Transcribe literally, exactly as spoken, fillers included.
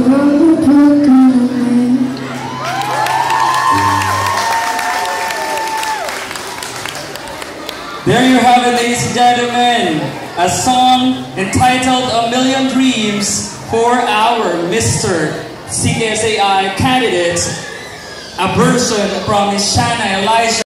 There you have it, ladies and gentlemen, a song entitled A Million Dreams for our Mister C K S A I candidate, a version from Miss Shana Elijah.